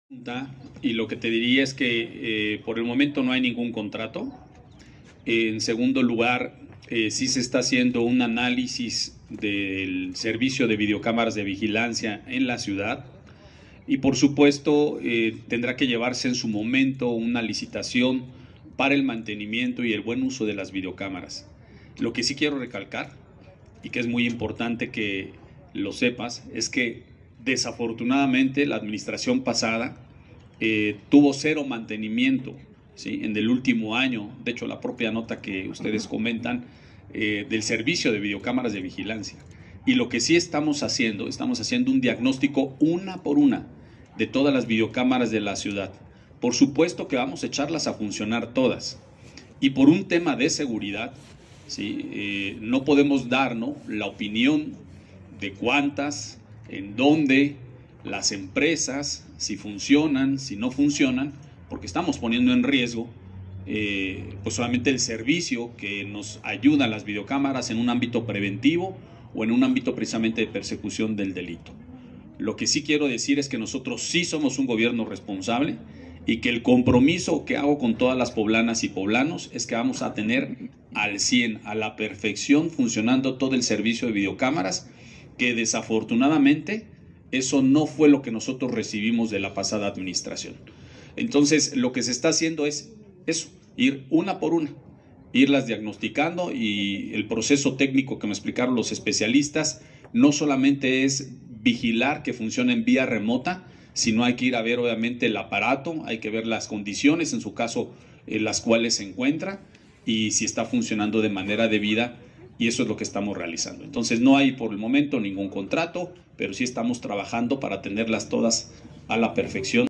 Y lo que te diría es que por el momento no hay ningún contrato. En segundo lugar, sí se está haciendo un análisis del servicio de videocámaras de vigilancia en la ciudad. Y por supuesto tendrá que llevarse en su momento una licitación para el mantenimiento y el buen uso de las videocámaras. Lo que sí quiero recalcar, y que es muy importante que lo sepas, es que desafortunadamente la administración pasada tuvo cero mantenimiento, ¿sí?, en el último año. De hecho, la propia nota que ustedes comentan del servicio de videocámaras de vigilancia. Y lo que sí estamos haciendo un diagnóstico una por una de todas las videocámaras de la ciudad. Por supuesto que vamos a echarlas a funcionar todas. Y por un tema de seguridad, ¿sí?, no podemos darnos la opinión de cuántas, en dónde, las empresas, si funcionan, si no funcionan, porque estamos poniendo en riesgo pues solamente el servicio que nos ayuda a las videocámaras en un ámbito preventivo o en un ámbito precisamente de persecución del delito. Lo que sí quiero decir es que nosotros sí somos un gobierno responsable y que el compromiso que hago con todas las poblanas y poblanos es que vamos a tener al 100, a la perfección, funcionando todo el servicio de videocámaras, que desafortunadamente eso no fue lo que nosotros recibimos de la pasada administración. Entonces, lo que se está haciendo es eso, ir una por una, irlas diagnosticando, y el proceso técnico que me explicaron los especialistas no solamente es vigilar que funcione en vía remota, sino hay que ir a ver obviamente el aparato, hay que ver las condiciones, en su caso, en las cuales se encuentra, y si está funcionando de manera debida, y eso es lo que estamos realizando. Entonces no hay por el momento ningún contrato, pero sí estamos trabajando para tenerlas todas a la perfección.